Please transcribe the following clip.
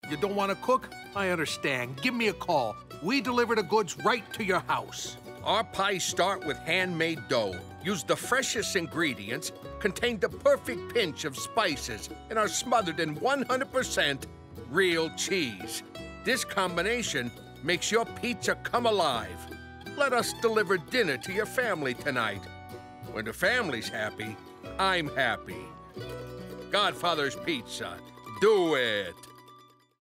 You don't want to cook? I understand. Give me a call. We deliver the goods right to your house. Our pies start with handmade dough, use the freshest ingredients, contain the perfect pinch of spices, and are smothered in 100% real cheese. This combination makes your pizza come alive. Let us deliver dinner to your family tonight. When the family's happy, I'm happy. Godfather's Pizza. Do it!